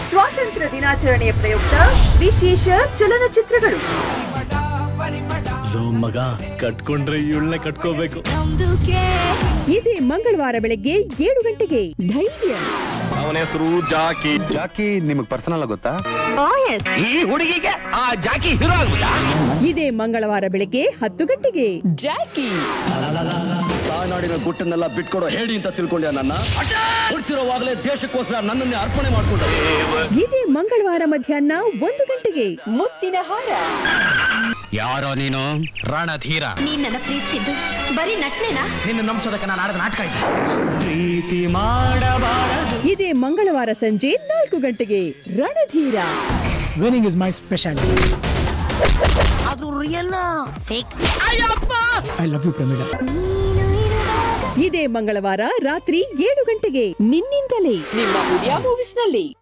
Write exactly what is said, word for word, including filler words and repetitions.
ಸ್ವಾತಂತ್ರ್ಯ ದಿನಾಚರಣೆಯ ಪ್ರಯುಕ್ತ ವಿಶೇಷ ಚಲನಚಿತ್ರಗಳು. ಮಗ ಕಟ್ಕೊಂಡ್ರೆ ಇವಳನ್ನ ಕಟ್ಕೋಬೇಕು. ಇದೇ ಮಂಗಳವಾರ ಬೆಳಗ್ಗೆ ಏಳು ಗಂಟೆಗೆ ಧೈರ್ಯ. ಅವನ ಹೆಸರು ಜಾಕಿ. ಜಾಕಿ ನಿಮಗೆ ಪರ್ಸನಲ್ ಗೊತ್ತಾ? ಈ ಹುಡುಗಿಗೆ ಆ ಜಾಕಿ ಹೀರೋ ಆಗ್ಬಿಟ್ಟ. ಇದೇ ಮಂಗಳವಾರ ಬೆಳಗ್ಗೆ ಹತ್ತು ಗಂಟೆಗೆ ಜಾಕಿ. ತಾಯ್ನಾಡಿನ ಗುಟ್ಟನ್ನೆಲ್ಲ ಬಿಟ್ಕೊಡೋ ಹೇಳಿ ಅಂತ ತಿಳ್ಕೊಂಡ್ಯ ನನ್ನ. ಹುಡ್ತಿರೋವಾಗಲೇ ದೇಶಕ್ಕೋಸ್ಕರ ನನ್ನನ್ನೇ ಅರ್ಪಣೆ ಮಾಡ್ಕೊಂಡ. ಇದೇ ಮಂಗಳವಾರ ಮಧ್ಯಾಹ್ನ ಒಂದು ಗಂಟೆಗೆ ಮುತ್ತಿನ ಹಾರ. ಯಾರೋ ನೀನು? ರಣಧೀರ. ನೀನ್ ನನ್ನ ಪ್ರೀತಿಸಿದ್ದು ಬರೀ ನಟ್ನೇನಾ? ನಿನ್ನ ನಂಬಿಸೋದಕ್ಕೆ ನಾನು ಆಡಿದ ನಾಟಕ ಇದೆ. ಪ್ರೀತಿ ಮಾಡಬಾರದು. ಇದೇ ಮಂಗಳವಾರ ಸಂಜೆ ನಾಲ್ಕು ಗಂಟೆಗೆ Ranadheera. Winning is my speciality. ಅದು real fake? I love you Pramila. ಇದೇ ಮಂಗಳವಾರ ರಾತ್ರಿ ಏಳು ಗಂಟೆಗೆ ನಿನ್ನಿಂದಲೇ ನಿಮ್ಮ ಉದಯ ಮೂವೀಸ್ ನಲ್ಲಿ.